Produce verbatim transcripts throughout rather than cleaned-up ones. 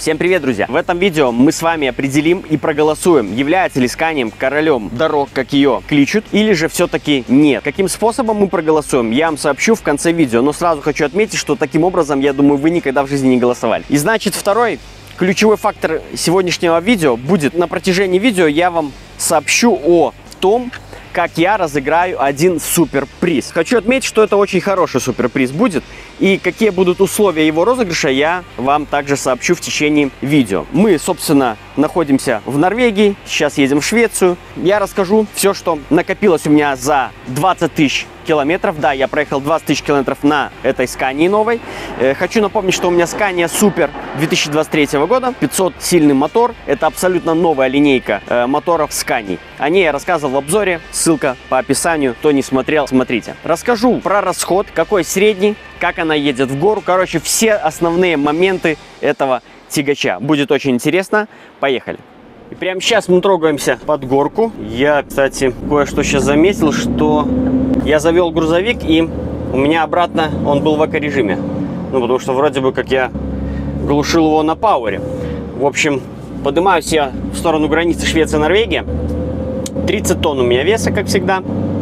Всем привет, друзья! В этом видео мы с вами определим и проголосуем, является ли Scania королем дорог, как ее кличут, или же все-таки нет. Каким способом мы проголосуем, я вам сообщу в конце видео, но сразу хочу отметить, что таким образом, я думаю, вы никогда в жизни не голосовали. И значит, второй ключевой фактор сегодняшнего видео будет: на протяжении видео я вам сообщу о том, как я разыграю один суперприз. Хочу отметить, что это очень хороший суперприз будет, и какие будут условия его розыгрыша, я вам также сообщу в течение видео. Мы, собственно, находимся в Норвегии, сейчас едем в Швецию. Я расскажу все, что накопилось у меня за двадцать тысяч километров. Да, я проехал двадцать тысяч километров на этой Scania новой. Э, хочу напомнить, что у меня Scania Super две тысячи двадцать третьего года, пятьсот сильный мотор. Это абсолютно новая линейка э, моторов Scania. О ней я рассказывал в обзоре, ссылка по описанию. Кто не смотрел, смотрите. Расскажу про расход, какой средний, как она едет в гору. Короче, все основные моменты этого тягача. Будет очень интересно. Поехали. И прямо сейчас мы трогаемся под горку. Я, кстати, кое-что сейчас заметил, что я завел грузовик, и у меня обратно он был в эко-режиме. Ну, потому что вроде бы как я глушил его на пауэре. В общем, поднимаюсь я в сторону границы Швеция-Норвегия. тридцать тонн у меня веса, как всегда.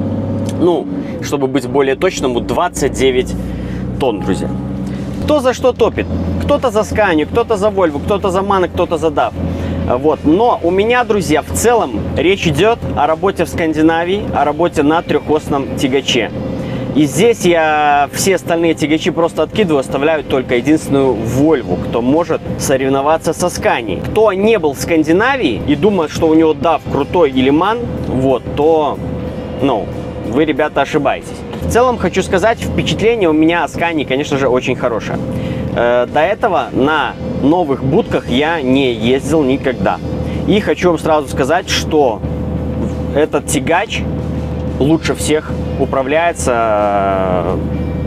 Ну, чтобы быть более точным, двадцать девять тонн, друзья. Кто за что топит? Кто-то за Scania, кто-то за Volvo, кто-то за MAN, кто-то за даф. Вот. Но у меня, друзья, в целом речь идет о работе в Скандинавии, о работе на трехосном тягаче. И здесь я все остальные тягачи просто откидываю, оставляю только единственную Volvo, кто может соревноваться со Scania. Кто не был в Скандинавии и думает, что у него даф крутой или MAN, вот, то, ну, вы, ребята, ошибаетесь. В целом, хочу сказать, впечатление у меня о Scania, конечно же, очень хорошее. Э, до этого на новых будках я не ездил никогда. И хочу вам сразу сказать, что этот тягач лучше всех управляется,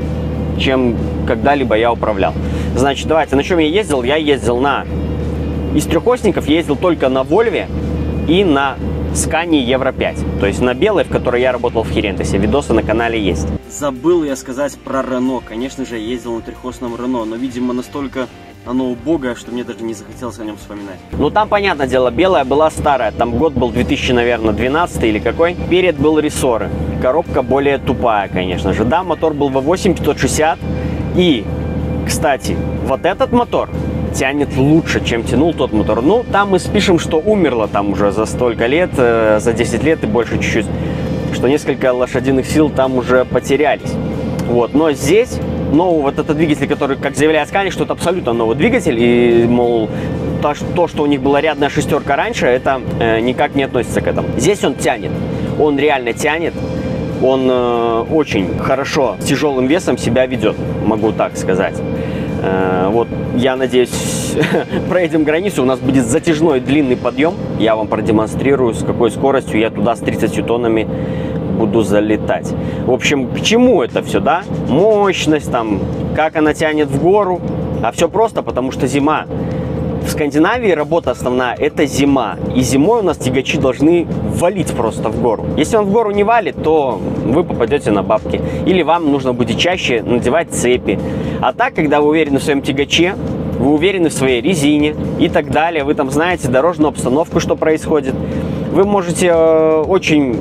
чем когда-либо я управлял. Значит, давайте, на чем я ездил? Я ездил на... Из трехосников я ездил только на Volvo и на Scania Евро пять. То есть на белой, в которой я работал в Херентесе. Видосы на канале есть. Забыл я сказать про Рено. Конечно же, я ездил на трехосном Рено, но, видимо, настолько оно убогое, что мне даже не захотелось о нем вспоминать. Ну, там, понятное дело, белая была старая. Там год был две тысячи, наверное, двенадцатый или какой. Перед был рессоры. Коробка более тупая, конечно же. Да, мотор был вэ восемь пятьсот шестьдесят. И, кстати, вот этот мотор тянет лучше, чем тянул тот мотор. Ну, там мы спишем, что умерло там уже за столько лет, э, за десять лет и больше чуть-чуть, что несколько лошадиных сил там уже потерялись. Вот, но здесь новый вот этот двигатель, который, как заявляет Scania, что это абсолютно новый двигатель, и, мол, то, то что у них была рядная шестерка раньше, это э, никак не относится к этому. Здесь он тянет, он реально тянет, он э, очень хорошо с тяжелым весом себя ведет, могу так сказать. Вот, я надеюсь, проедем границу, у нас будет затяжной длинный подъем. Я вам продемонстрирую, с какой скоростью я туда с тридцатью тоннами буду залетать. В общем, к чему это все, да? Мощность там, как она тянет в гору. А все просто, потому что зима. В Скандинавии работа основная – это зима. И зимой у нас тягачи должны валить просто в гору. Если он в гору не валит, то вы попадете на бабки. Или вам нужно будет чаще надевать цепи. А так, когда вы уверены в своем тягаче, вы уверены в своей резине и так далее, вы там знаете дорожную обстановку, что происходит, вы можете э, очень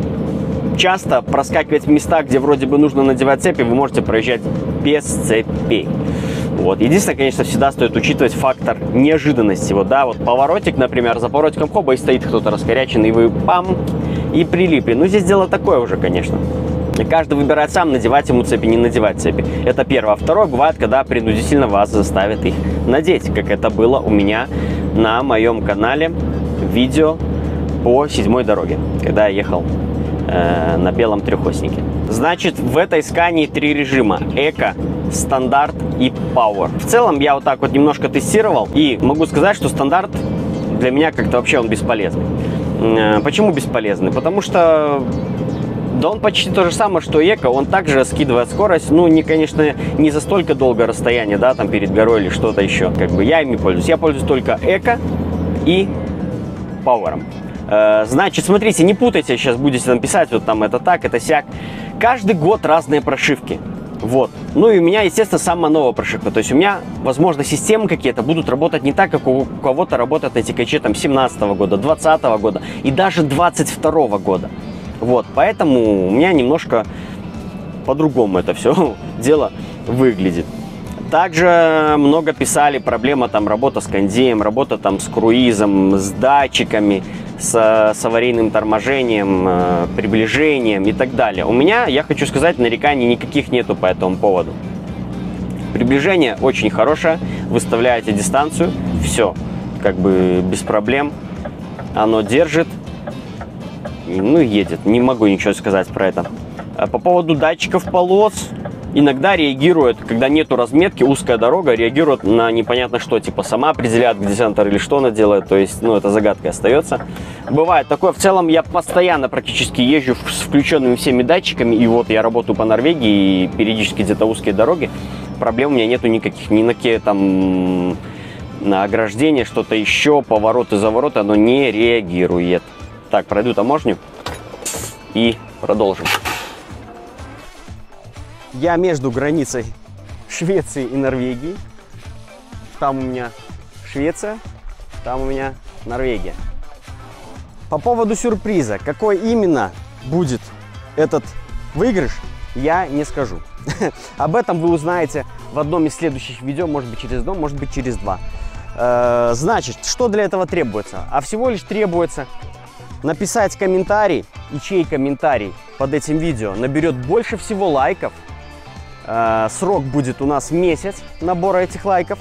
часто проскакивать в места, где вроде бы нужно надевать цепи, вы можете проезжать без цепей. Вот. Единственное, конечно, всегда стоит учитывать фактор неожиданности. Вот, да, вот поворотик, например, за поворотиком хоба и стоит кто-то раскоряченный, и вы пам, и прилипли. Ну, здесь дело такое уже, конечно. Каждый выбирает сам, надевать ему цепи, не надевать цепи. Это первое. А второе, бывает, когда принудительно вас заставят их надеть, как это было у меня на моем канале видео по седьмой дороге, когда я ехал э, на белом трехоснике. Значит, в этой Scania три режима: эко, стандарт и Power. В целом я вот так вот немножко тестировал, и могу сказать, что стандарт для меня как-то вообще он бесполезный. Почему бесполезный? Потому что да он почти то же самое, что эко, он также скидывает скорость, ну, не, конечно, не за столько долгое расстояние, да, там перед горой или что-то еще, как бы я ими пользуюсь. Я пользуюсь только эко и Power'ом. Значит, смотрите, не путайте, сейчас будете там писать, вот там это так, это сяк. Каждый год разные прошивки. Вот. Ну и у меня, естественно, самая новая прошивка. То есть у меня, возможно, системы какие-то будут работать не так, как у кого-то работает на Тикаче там семнадцатого года, двадцатого года и даже двадцать второго года. Вот. Поэтому у меня немножко по-другому это все дело выглядит. Также много писали, проблема там работа с кондеем, работа там с круизом, с датчиками, с, с аварийным торможением, э, приближением и так далее. У меня, я хочу сказать, нареканий никаких нету по этому поводу. Приближение очень хорошее, выставляете дистанцию, все, как бы без проблем, оно держит, ну и едет, не могу ничего сказать про это. А по поводу датчиков полос, иногда реагирует, когда нету разметки, узкая дорога, реагирует на непонятно что, типа сама определяет, где центр или что она делает, то есть, ну, это загадкой остается. Бывает такое, в целом я постоянно практически езжу с включенными всеми датчиками, и вот я работаю по Норвегии, и периодически где-то узкие дороги, проблем у меня нету никаких, ни на какие там, на ограждение, что-то еще, повороты, завороты, оно не реагирует. Так, пройду таможню и продолжим. Я между границей Швеции и Норвегии. Там у меня Швеция, там у меня Норвегия. По поводу сюрприза, какой именно будет этот выигрыш, я не скажу. Об этом вы узнаете в одном из следующих видео, может быть через одно, может быть через два. Значит, что для этого требуется? А всего лишь требуется написать комментарий, и чей комментарий под этим видео наберет больше всего лайков. Срок будет у нас месяц набора этих лайков.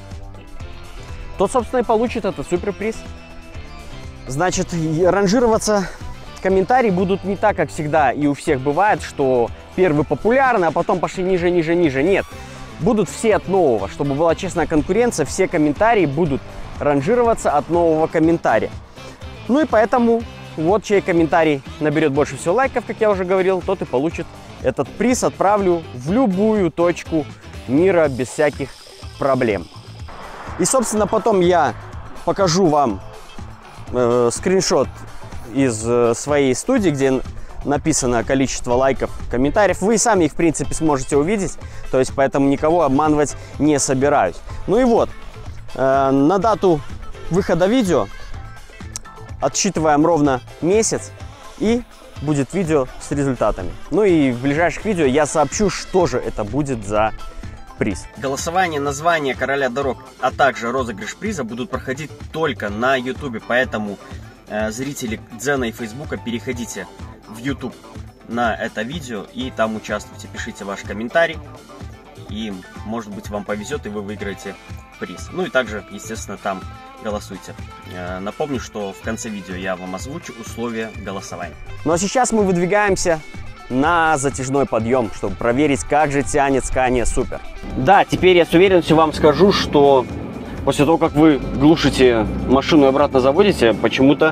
Тот, собственно, и получит этот суперприз. Значит, ранжироваться комментарии будут не так, как всегда и у всех бывает, что первый популярный, а потом пошли ниже, ниже, ниже. Нет. Будут все от нового. Чтобы была честная конкуренция, все комментарии будут ранжироваться от нового комментария. Ну и поэтому вот чей комментарий наберет больше всего лайков, как я уже говорил, тот и получит этот приз. Отправлю в любую точку мира без всяких проблем. И, собственно, потом я покажу вам э, скриншот из э, своей студии, где написано количество лайков, комментариев. Вы сами их, в принципе, сможете увидеть. То есть, поэтому никого обманывать не собираюсь. Ну и вот, э, на дату выхода видео отсчитываем ровно месяц, и будет видео с результатами. Ну и в ближайших видео я сообщу, что же это будет за приз. Голосование, название короля дорог, а также розыгрыш приза будут проходить только на ютубе, поэтому э, зрители Дзена и Фейсбука, переходите в ютуб на это видео и там участвуйте, пишите ваш комментарий, и может быть вам повезет и вы выиграете приз. Ну и также, естественно, там голосуйте. Напомню, что в конце видео я вам озвучу условия голосования. Ну а сейчас мы выдвигаемся на затяжной подъем, чтобы проверить, как же тянет Scania Super. Да, теперь я с уверенностью вам скажу, что после того, как вы глушите машину и обратно заводите, почему-то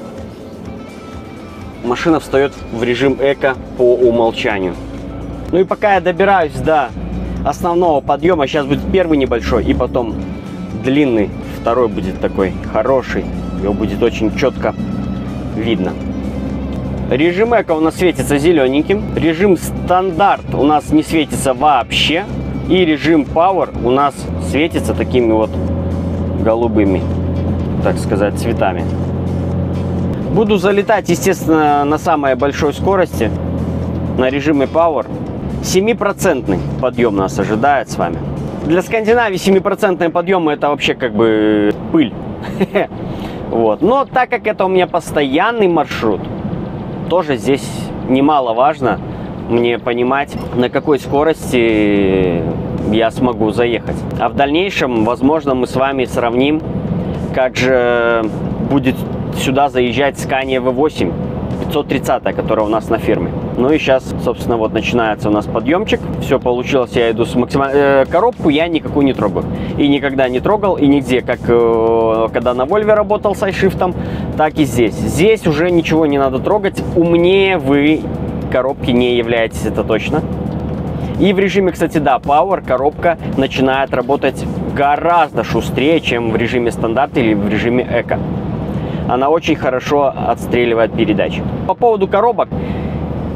машина встает в режим эко по умолчанию. Ну и пока я добираюсь до основного подъема, сейчас будет первый небольшой и потом длинный, второй будет такой хороший, его будет очень четко видно. Режим эко у нас светится зелененьким, режим стандарт у нас не светится вообще, и режим Power у нас светится такими вот голубыми, так сказать, цветами. Буду залетать, естественно, на самой большой скорости, на режиме Power. семипроцентный подъем нас ожидает с вами. Для Скандинавии семипроцентные подъемы — это вообще как бы пыль. Вот. Но так как это у меня постоянный маршрут, тоже здесь немаловажно мне понимать, на какой скорости я смогу заехать. А в дальнейшем, возможно, мы с вами сравним, как же будет сюда заезжать Scania ви восемь пятьсот тридцать, которая у нас на фирме. Ну и сейчас, собственно, вот начинается у нас подъемчик. Все получилось, я иду с максимальной... Э, коробку я никакую не трогаю. И никогда не трогал, и нигде, как э, когда на Volvo работал с iShift, так и здесь. Здесь уже ничего не надо трогать. Умнее вы коробки не являетесь, это точно. И в режиме, кстати, да, Power коробка начинает работать гораздо шустрее, чем в режиме стандарт или в режиме эко. Она очень хорошо отстреливает передачи. По поводу коробок,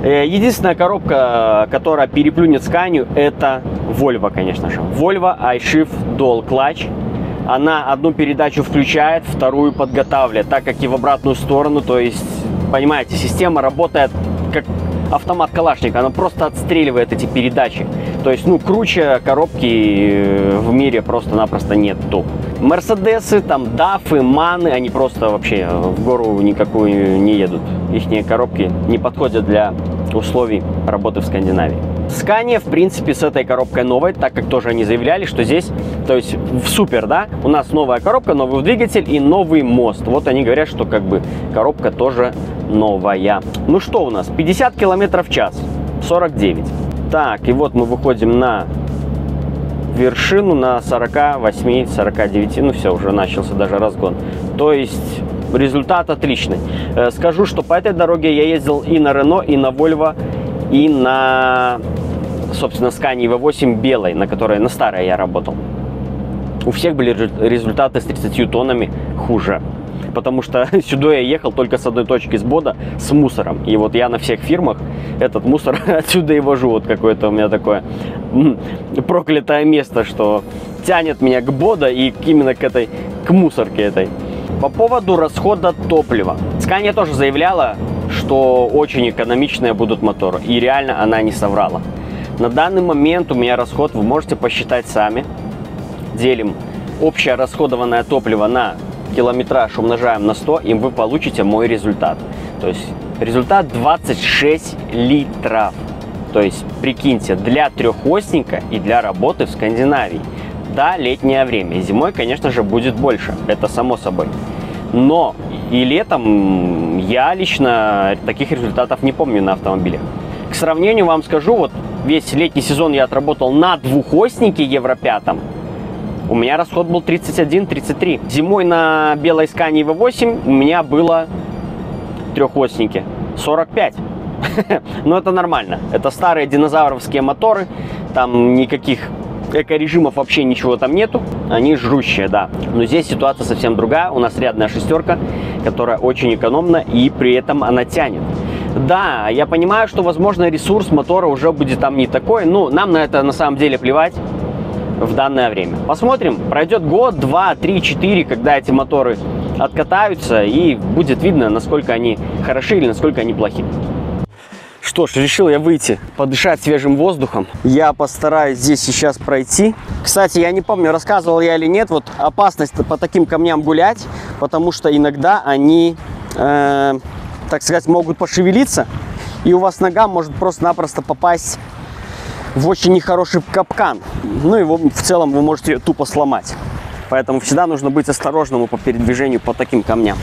Единственная коробка, которая переплюнет Scania, это Volvo, конечно же. Volvo iShift Dual Clutch. Она одну передачу включает, вторую подготавливает, так как и в обратную сторону. То есть, понимаете, система работает как автомат Калашникова. Она просто отстреливает эти передачи. То есть, ну, круче коробки в мире просто-напросто нету. Мерседесы, там, дафы, маны, они просто вообще в гору никакую не едут. Ихние коробки не подходят для условий работы в Скандинавии. Scania, в принципе, с этой коробкой новой, так как тоже они заявляли, что здесь, то есть в супер, да, у нас новая коробка, новый двигатель и новый мост. Вот они говорят, что как бы коробка тоже новая. Ну что у нас? пятьдесят километров в час, сорок девять. Так, и вот мы выходим на вершину на сорок восемь сорок девять, ну все, уже начался даже разгон. То есть результат отличный. Скажу, что по этой дороге я ездил и на Renault, и на Volvo, и на, собственно, Scania ви восемь белой, на которой на старой я работал. У всех были результаты с тридцатью тоннами хуже. Потому что сюда я ехал только с одной точки, с Бода, с мусором. И вот я на всех фирмах этот мусор отсюда и вожу. Вот какое-то у меня такое проклятое место, что тянет меня к Бода и именно к этой, к мусорке этой. По поводу расхода топлива. Scania тоже заявляла, что очень экономичные будут моторы. И реально она не соврала. На данный момент у меня расход, вы можете посчитать сами. Делим общее расходованное топливо на километраж, умножаем на сто, и вы получите мой результат. То есть результат двадцать шесть литров. То есть прикиньте, для трехосника и для работы в Скандинавии. Да, летнее время. Зимой, конечно же, будет больше. Это само собой. Но и летом я лично таких результатов не помню на автомобилях. К сравнению вам скажу, вот весь летний сезон я отработал на двухоснике Евро пять. У меня расход был тридцать один тридцать три. Зимой на белой Scania ви восемь у меня было трехосники сорок пять. Но это нормально. Это старые динозавровские моторы. Там никаких эко-режимов вообще ничего там нету. Они жрущие, да. Но здесь ситуация совсем другая. У нас рядная шестерка, которая очень экономна, и при этом она тянет. Да, я понимаю, что, возможно, ресурс мотора уже будет там не такой. Но нам на это на самом деле плевать в данное время. Посмотрим, пройдет год, два, три, четыре, когда эти моторы откатаются, и будет видно, насколько они хороши или насколько они плохи. Что ж, решил я выйти, подышать свежим воздухом. Я постараюсь здесь сейчас пройти. Кстати, я не помню, рассказывал я или нет, вот опасность по таким камням гулять, потому что иногда они, э, так сказать, могут пошевелиться, и у вас нога может просто-напросто попасть в очень нехороший капкан. Ну и в целом вы можете ее тупо сломать. Поэтому всегда нужно быть осторожным по передвижению по таким камням.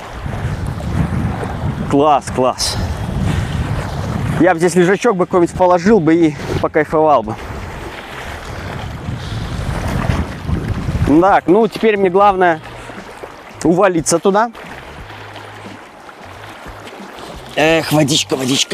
Класс, класс. Я бы здесь лежачок бы какой-нибудь положил бы и покайфовал бы. Так, ну теперь мне главное увалиться туда. Эх, водичка, водичка.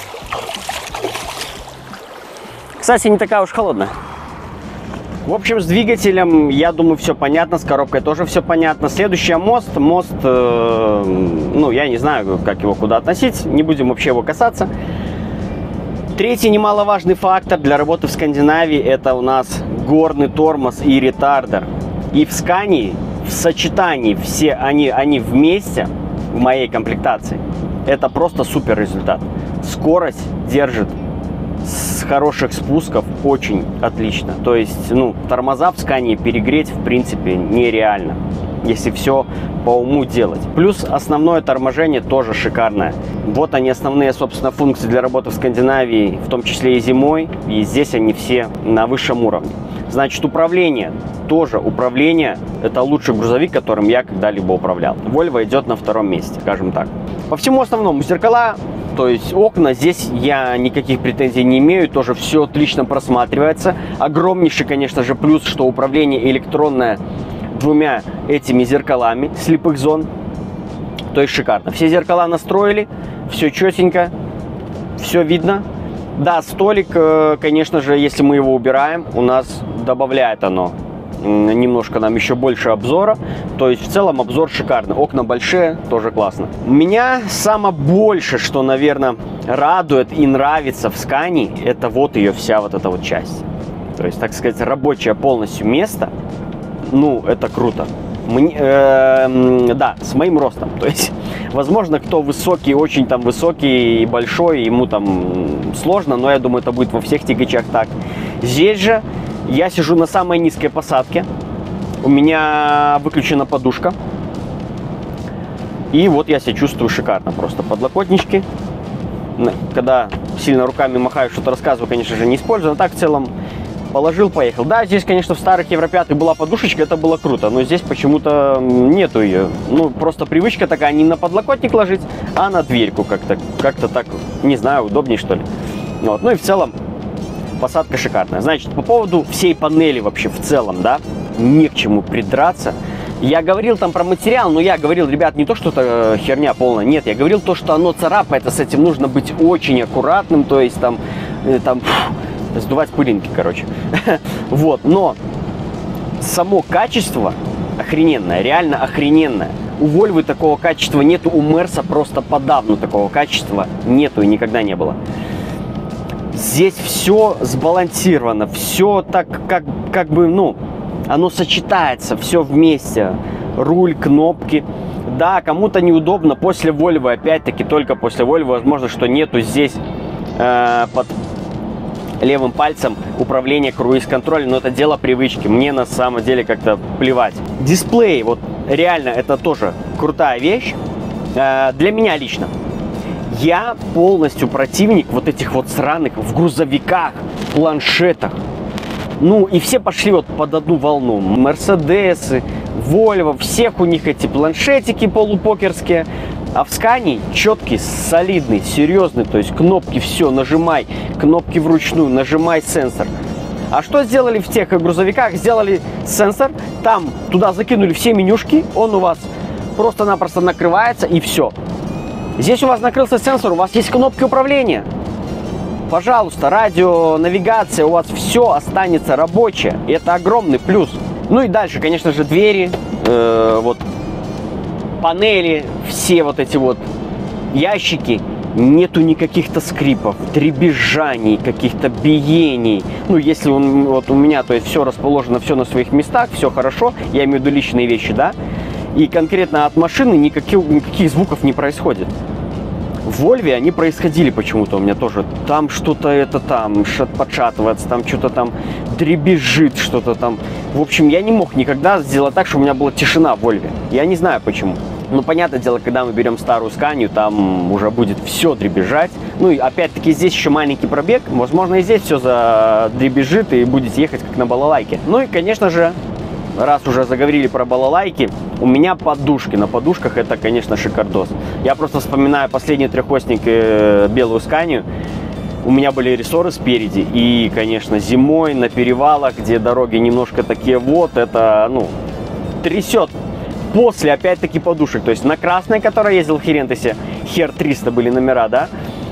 Кстати, не такая уж холодная. В общем, с двигателем, я думаю, все понятно. С коробкой тоже все понятно. Следующий мост. Мост, э, ну, я не знаю, как его куда относить. Не будем вообще его касаться. Третий немаловажный фактор для работы в Скандинавии — это у нас горный тормоз и ретардер. И в Scania в сочетании все они, они вместе в моей комплектации. Это просто супер результат. Скорость держит с хороших спусков очень отлично. То есть, ну, тормоза в Scania перегреть в принципе нереально, если все по уму делать. Плюс основное торможение тоже шикарное. Вот они основные, собственно, функции для работы в Скандинавии, в том числе и зимой. И здесь они все на высшем уровне. Значит, управление. Тоже управление — это лучший грузовик, которым я когда-либо управлял. Volvo идет на втором месте, скажем так. По всему основному зеркала, то есть окна, здесь я никаких претензий не имею. Тоже все отлично просматривается. Огромнейший, конечно же, плюс, что управление электронное двумя этими зеркалами слепых зон. То есть шикарно. Все зеркала настроили, все четенько, все видно. Да, столик, конечно же, если мы его убираем, у нас добавляет оно немножко нам еще больше обзора. То есть в целом обзор шикарный. Окна большие, тоже классно. Меня самое больше, что, наверное, радует и нравится в Scania, это вот ее вся вот эта вот часть. То есть, так сказать, рабочее полностью место. Ну, это круто. Мне, э, да, с моим ростом. То есть, возможно, кто высокий, очень там высокий и большой, ему там сложно, но я думаю, это будет во всех тягачах так. Здесь же я сижу на самой низкой посадке. У меня выключена подушка. И вот я себя чувствую шикарно. Просто подлокотнички. Когда сильно руками махаю, что-то рассказываю, конечно же, не использую. Но так в целом положил, поехал. Да, здесь, конечно, в старых Евро пятых была подушечка, это было круто. Но здесь почему-то нету ее. Ну, просто привычка такая, не на подлокотник ложить, а на дверьку как-то. Как-то так, не знаю, удобнее, что ли. Вот. Ну и в целом посадка шикарная. Значит, по поводу всей панели вообще в целом, да, не к чему придраться. Я говорил там про материал, но я говорил, ребят, не то, что это херня полная, нет, я говорил то, что оно царапает, а с этим нужно быть очень аккуратным, то есть там, там фу, сдувать пылинки, короче. Вот, но само качество охрененное, реально охрененное. У Вольвы такого качества нету, у Мерса просто подавно такого качества нету и никогда не было. Здесь все сбалансировано, все так, как, как бы, ну, оно сочетается, все вместе. Руль, кнопки. Да, кому-то неудобно после Volvo, опять-таки, только после Volvo, возможно, что нету здесь э, под левым пальцем управления круиз-контролем, но это дело привычки. Мне на самом деле как-то плевать. Дисплей, вот реально, это тоже крутая вещь. Э, для меня лично. Я полностью противник вот этих вот сраных в грузовиках, планшетах. Ну, и все пошли вот под одну волну. Мерседесы, Вольво, всех у них эти планшетики полупокерские. А в Scania четкий, солидный, серьезный. То есть кнопки, все, нажимай. Кнопки вручную, нажимай сенсор. А что сделали в тех грузовиках? Сделали сенсор, там туда закинули все менюшки. Он у вас просто-напросто накрывается и все. Здесь у вас накрылся сенсор, у вас есть кнопки управления. Пожалуйста, радио, навигация, у вас все останется рабочее. И это огромный плюс. Ну и дальше, конечно же, двери, э, вот панели, все вот эти вот ящики. Нету никаких-то скрипов, дребезжаний, каких-то биений. Ну, если он, вот у меня, то есть все расположено, все на своих местах, все хорошо. Я имею в виду личные вещи, да. И конкретно от машины никаких, никаких звуков не происходит. В Вольве они происходили почему-то у меня тоже. Там что-то это там подшатывается, там что-то там дребезжит, что-то там. В общем, я не мог никогда сделать так, чтобы у меня была тишина в Вольве. Я не знаю почему. Ну, понятное дело, когда мы берем старую Scania, там уже будет все дребезжать. Ну, и опять-таки здесь еще маленький пробег. Возможно, и здесь все задребезжит и будете ехать как на балалайке. Ну и, конечно же, раз уже заговорили про балалайки, у меня подушки. На подушках это, конечно, шикардос. Я просто вспоминаю последний трехосник э, белую Scania. У меня были рессоры спереди. И, конечно, зимой на перевалах, где дороги немножко такие вот, это, ну, трясет. После, опять-таки, подушек. То есть на красной, которая ездил в Херентесе, Хер триста были номера, да,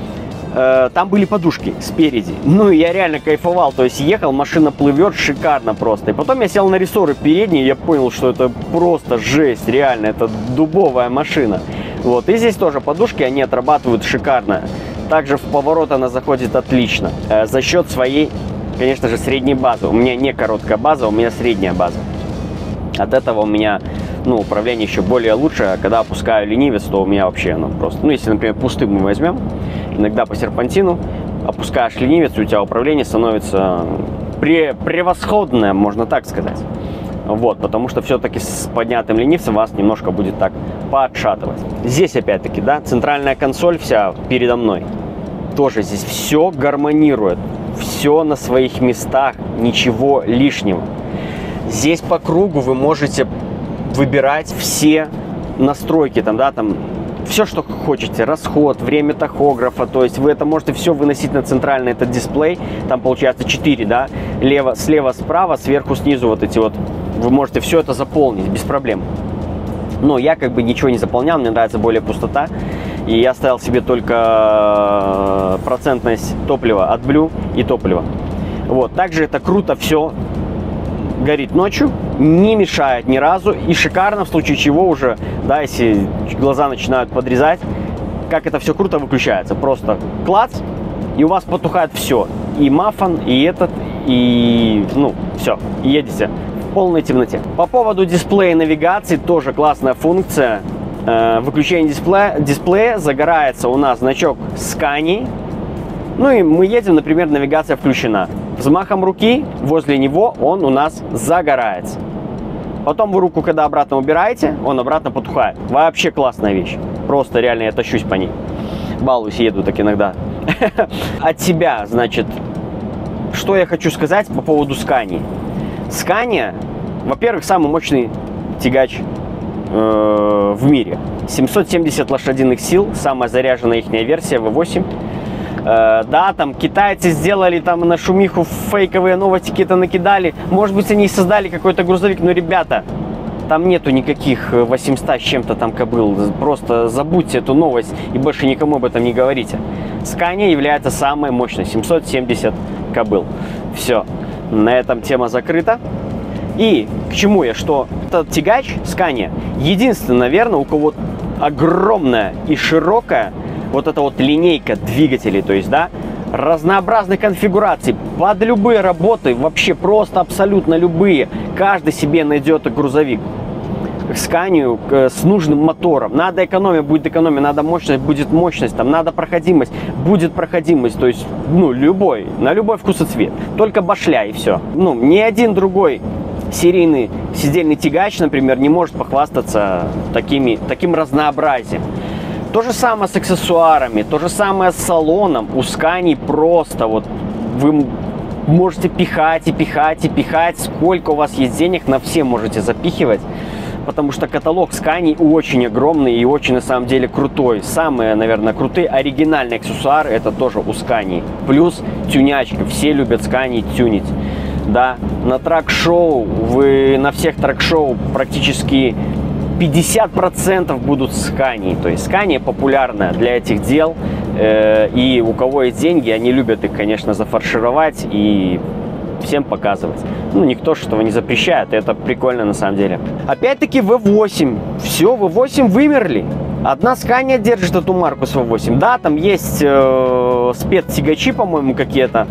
э, там были подушки спереди. Ну, и я реально кайфовал. То есть ехал, машина плывет шикарно просто. И потом я сел на рессоры передние, и я понял, что это просто жесть, реально. Это дубовая машина. Вот. И здесь тоже подушки, они отрабатывают шикарно. Также в поворот она заходит отлично. Э, за счет своей, конечно же, средней базы. У меня не короткая база, у меня средняя база. От этого у меня, ну, управление еще более лучше. А когда опускаю ленивец, то у меня вообще, ну, просто... Ну, если, например, пустым мы возьмем, иногда по серпантину, опускаешь ленивец, у тебя управление становится пре превосходное, можно так сказать. Вот, потому что все-таки с поднятым ленивцем вас немножко будет так поотшатывать. Здесь, опять-таки, да, центральная консоль вся передо мной. Тоже здесь все гармонирует. Все на своих местах, ничего лишнего. Здесь по кругу вы можете выбирать все настройки, там, да, там, все, что хотите, расход, время тахографа, то есть вы это можете все выносить на центральный этот дисплей, там получается четыре, да, лево, слева, справа, сверху, снизу вот эти вот, вы можете все это заполнить без проблем. Но я как бы ничего не заполнял, мне нравится более пустота, и я ставил себе только процентность топлива от Blue и топлива. Вот, также это круто все горит ночью, не мешает ни разу, и шикарно, в случае чего уже, да, если глаза начинают подрезать, как это все круто выключается. Просто клац, и у вас потухает все. И мафон, и этот, и, ну, все, едете в полной темноте. По поводу дисплея навигации, тоже классная функция. Э, выключение дисплея, дисплея, загорается у нас значок Scania. Ну и мы едем, например, навигация включена. Взмахом руки возле него он у нас загорается. Потом вы руку, когда обратно убираете, он обратно потухает. Вообще классная вещь. Просто реально я тащусь по ней. Балуюсь, еду так иногда. От себя, значит, что я хочу сказать по поводу Scania. Scania, во-первых, самый мощный тягач э, в мире. семьсот семьдесят лошадиных сил, самая заряженная их версия ви восемь. Э, да, там китайцы сделали там на шумиху фейковые новости какие-то накидали. Может быть, они создали какой-то грузовик, но, ребята, там нету никаких восемьсот с чем-то там кобыл. Просто забудьте эту новость и больше никому об этом не говорите. Scania является самой мощной, семьсот семьдесят кобыл. Все, на этом тема закрыта. И к чему я, что этот тягач Scania единственный, наверное, у кого огромная и широкая вот эта вот линейка двигателей, то есть, да, разнообразных конфигураций под любые работы, вообще просто абсолютно любые. Каждый себе найдет грузовик Scania с нужным мотором. Надо экономия, будет экономия, надо мощность, будет мощность, там надо проходимость, будет проходимость. То есть, ну, любой, на любой вкус и цвет. Только башля и все. Ну, ни один другой серийный сидельный тягач, например, не может похвастаться такими, таким разнообразием. То же самое с аксессуарами, то же самое с салоном. У Scania просто вот вы можете пихать и пихать и пихать, сколько у вас есть денег, на все можете запихивать. Потому что каталог Scania очень огромный и очень, на самом деле, крутой. Самые, наверное, крутые оригинальные аксессуары это тоже у Scania. Плюс тюнячка. Все любят Scania тюнить. Да, на трак-шоу, вы на всех трак-шоу практически пятьдесят процентов будут Scania. То есть Scania популярная для этих дел. Э, и у кого есть деньги, они любят их, конечно, зафаршировать и всем показывать. Ну, никто же этого не запрещает, это прикольно на самом деле. Опять-таки ви восемь. Все, ви восемь вымерли. Одна Scania держит эту марку с ви восемь. Да, там есть э, спецтягачи, по-моему, какие-то.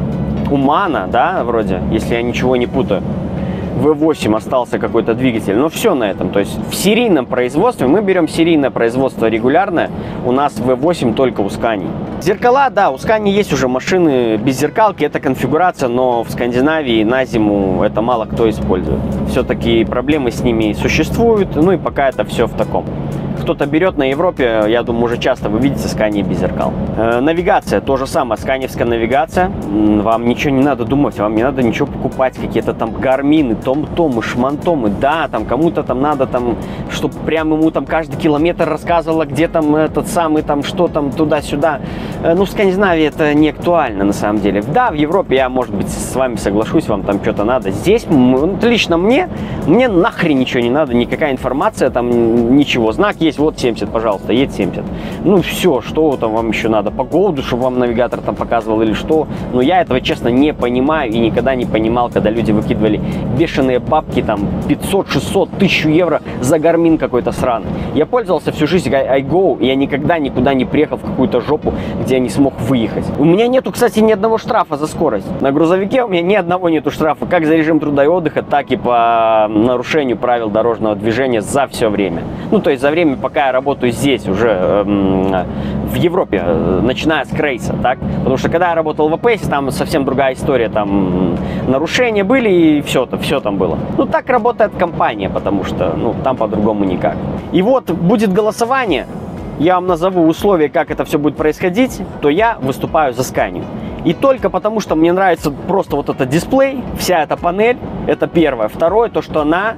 У Мана, да, вроде, если я ничего не путаю. ви восемь остался какой-то двигатель, но все на этом. То есть в серийном производстве, мы берем серийное производство регулярное, у нас ви восемь только у Scania. Зеркала, да, у Scania есть уже машины без зеркалки, это конфигурация, но в Скандинавии на зиму это мало кто использует. Все-таки проблемы с ними существуют, ну и пока это все в таком. Кто-то берет на Европе, я думаю, уже часто вы видите Scania без зеркал. Э, навигация, то же самое, сканевская навигация. Вам ничего не надо думать, вам не надо ничего покупать, какие-то там гармины, том-томы, шмантомы. Да, там кому-то там надо, там, чтобы прям ему там каждый километр рассказывала, где там этот самый, там, что там, туда-сюда. Э, ну, в Скандинавии это не актуально, на самом деле. Да, в Европе я, может быть, с вами соглашусь, вам там что-то надо. Здесь, лично мне, мне нахрен ничего не надо, никакая информация, там, ничего. Знак есть, вот семьдесят, пожалуйста, едь семьдесят. Ну все, что там вам еще надо? Погоду, чтобы вам навигатор там показывал или что? Но я этого, честно, не понимаю и никогда не понимал, когда люди выкидывали бешеные бабки, там, пятьсот, шестьсот, тысячу евро за гармин какой-то сраный. Я пользовался всю жизнь iGo, и я никогда никуда не приехал в какую-то жопу, где я не смог выехать. У меня нету, кстати, ни одного штрафа за скорость. На грузовике у меня ни одного нету штрафа, как за режим труда и отдыха, так и по нарушению правил дорожного движения за все время. Ну, то есть за время, пока я работаю здесь, уже эм, в Европе, начиная с Крейса, так? Потому что когда я работал в АПС, там совсем другая история, там нарушения были и все, все там было. Ну, так работает компания, потому что, ну, там по-другому никак. И вот будет голосование, я вам назову условия, как это все будет происходить, то я выступаю за Scania. И только потому, что мне нравится просто вот этот дисплей, вся эта панель, это первое. Второе, то, что она,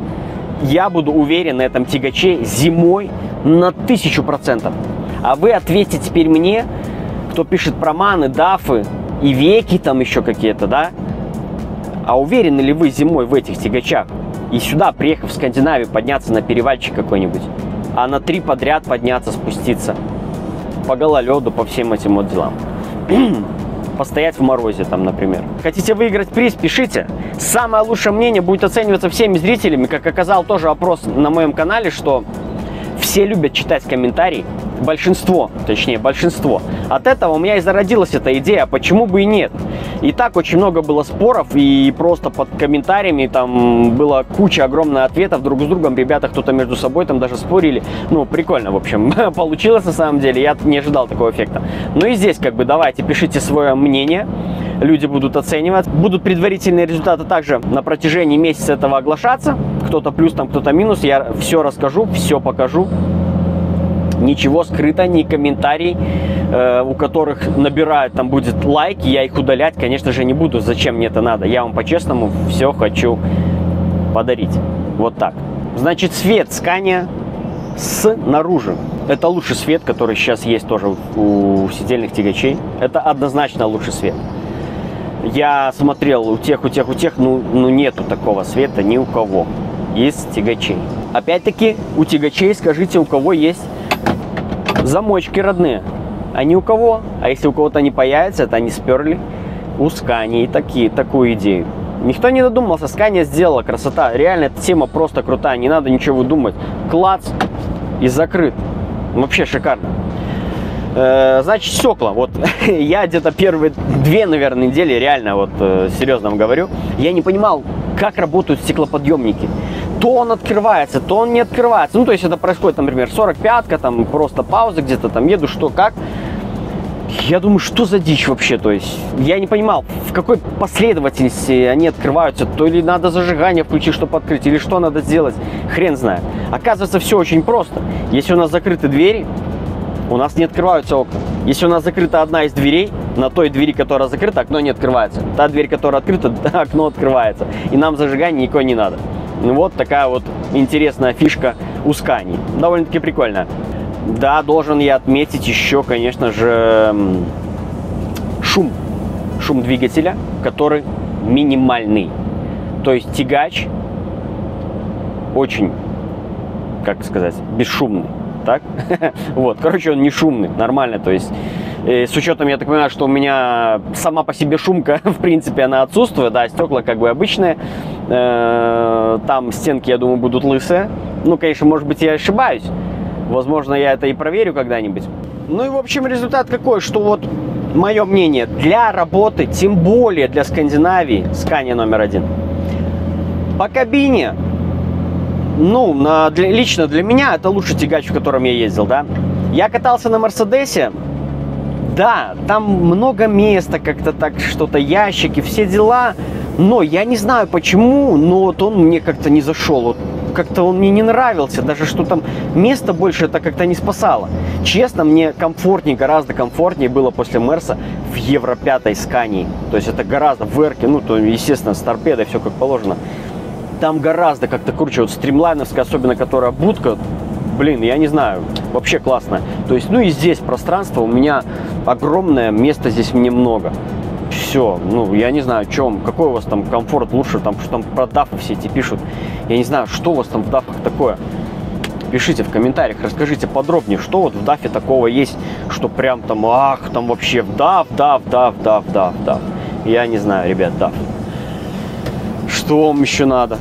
я буду уверен на этом тягаче зимой на тысячу процентов. А вы ответьте теперь мне, кто пишет про маны, дафы и веки там еще какие-то, да? А уверены ли вы зимой в этих тягачах? И сюда, приехав в Скандинавию, подняться на перевальчик какой-нибудь, а на три подряд подняться, спуститься по гололеду, по всем этим вот делам. постоять в морозе, там, например. Хотите выиграть приз, пишите. Самое лучшее мнение будет оцениваться всеми зрителями. Как оказал тоже опрос на моем канале, что все любят читать комментарии. Большинство, точнее, большинство. От этого у меня и зародилась эта идея, почему бы и нет. И так очень много было споров, и просто под комментариями там было куча огромных ответов друг с другом. Ребята кто-то между собой там даже спорили. Ну, прикольно, в общем, получилось на самом деле. Я не ожидал такого эффекта. Ну и здесь как бы давайте, пишите свое мнение. Люди будут оценивать. Будут предварительные результаты также на протяжении месяца этого оглашаться. Кто-то плюс, там кто-то минус. Я все расскажу, все покажу. Ничего скрыто, ни комментарий, э, у которых набирают, там будет лайки, я их удалять, конечно же, не буду. Зачем мне это надо? Я вам по-честному все хочу подарить. Вот так. Значит, свет Scania снаружи. Это лучший свет, который сейчас есть тоже у сидельных тягачей. Это однозначно лучший свет. Я смотрел у тех, у тех, у тех, ну, ну нету такого света ни у кого из тягачей. Опять-таки, у тягачей скажите, у кого есть замочки родные. А не у кого. А если у кого-то не появится, это они сперли у Scania такие, такую идею. Никто не додумался, Scania сделала, красота. Реально, эта тема просто крутая, не надо ничего думать. Клац и закрыт. Вообще шикарно. Э, значит, стекла. Вот я где-то первые две, наверное, недели, реально, вот э, серьезно вам говорю, я не понимал, как работают стеклоподъемники. То он открывается, то он не открывается. Ну, то есть это происходит, например, сорок пятка, там просто пауза где-то, там еду, что, как. Я думаю, что за дичь вообще, то есть я не понимал, в какой последовательности они открываются. То ли надо зажигание включить, чтобы открыть, или что надо сделать, хрен знает. Оказывается, все очень просто. Если у нас закрыты двери, у нас не открываются окна. Если у нас закрыта одна из дверей, на той двери, которая закрыта, окно не открывается. Та дверь, которая открыта, окно открывается. И нам зажигание никакой не надо. Вот такая вот интересная фишка у Scania. Довольно-таки прикольно. Да, должен я отметить еще, конечно же, шум. Шум двигателя, который минимальный. То есть тягач очень, как сказать, бесшумный. Так? Вот, короче, он не шумный, нормально. То есть, э, с учетом, я так понимаю, что у меня сама по себе шумка, в принципе, она отсутствует. Да, стекла как бы обычные. Э, там стенки, я думаю, будут лысые. Ну, конечно, может быть, я ошибаюсь. Возможно, я это и проверю когда-нибудь. Ну и, в общем, результат какой, что вот, мое мнение, для работы, тем более для Скандинавии, Scania номер один. По кабине, ну, на, для, лично для меня это лучший тягач, в котором я ездил, да. Я катался на Мерседесе, да, там много места, как-то так, что-то, ящики, все дела. Но я не знаю почему, но вот он мне как-то не зашел. Вот как-то он мне не нравился, даже что там места больше это как-то не спасало. Честно, мне комфортнее, гораздо комфортнее было после Мерса в Евро пятой Scania. То есть это гораздо в эрке, ну, то, естественно, с торпедой, все как положено. Там гораздо как-то круче, вот стримлайновская, особенно которая будка, блин, я не знаю, вообще классно. То есть, ну и здесь пространство у меня огромное, места здесь мне много. Все, ну, я не знаю, чем, какой у вас там комфорт лучше, там, что там про дафы все эти пишут. Я не знаю, что у вас там в дафах такое. Пишите в комментариях, расскажите подробнее, что вот в дафе такого есть, что прям там, ах, там вообще в даф, даф, даф, даф, даф, даф. Я не знаю, ребят, даф. Что вам еще надо?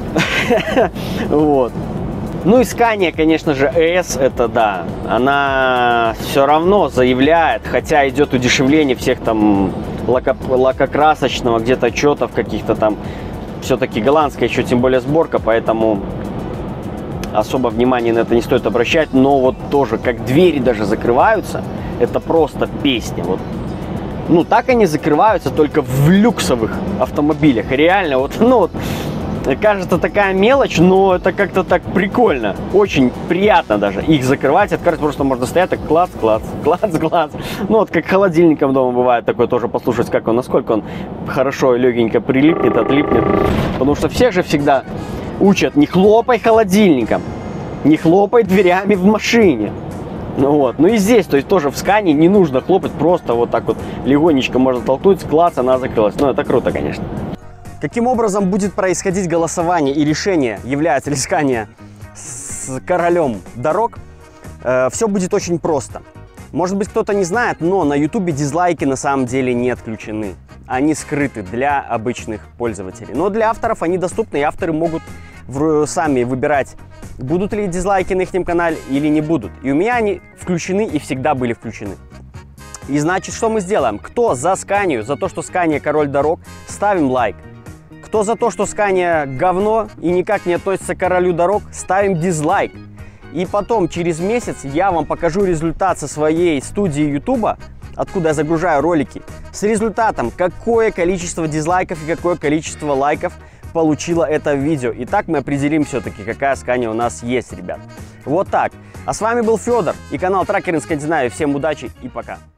Вот. Ну и Scania, конечно же, S, это да, она все равно заявляет, хотя идет удешевление всех там лако лакокрасочного, где-то что-то в каких-то там, все-таки голландская еще, тем более сборка, поэтому особо внимания на это не стоит обращать, но вот тоже, как двери даже закрываются, это просто песня, вот. Ну, так они закрываются только в люксовых автомобилях. Реально, вот, ну, вот, кажется, такая мелочь, но это как-то так прикольно. Очень приятно даже их закрывать, открыть. Просто можно стоять так, клац, клац, клац, клац. Ну, вот как холодильником дома бывает такое тоже, послушать, как он, насколько он хорошо и легенько прилипнет, отлипнет. Потому что всех же всегда учат, не хлопай холодильником, не хлопай дверями в машине. Ну вот, ну и здесь, то есть тоже в Scania не нужно хлопать, просто вот так вот легонечко можно толкнуть, класс, она закрылась. Ну это круто, конечно. Каким образом будет происходить голосование и решение, является ли Scania с королем дорог? Э, все будет очень просто. Может быть, кто-то не знает, но на ютубе дизлайки на самом деле не отключены. Они скрыты для обычных пользователей. Но для авторов они доступны, и авторы могут сами выбирать, будут ли дизлайки на их канале или не будут. И у меня они включены и всегда были включены. И значит, что мы сделаем? Кто за Scania, за то, что Scania король дорог, ставим лайк. Кто за то, что Scania говно и никак не относится к королю дорог, ставим дизлайк. И потом, через месяц, я вам покажу результат со своей студии ютуба, откуда я загружаю ролики, с результатом, какое количество дизлайков и какое количество лайков получило это видео. И так мы определим все-таки, какая Scania у нас есть, ребят. Вот так. А с вами был Федор и канал Tracker in Scandinavia. Всем удачи и пока.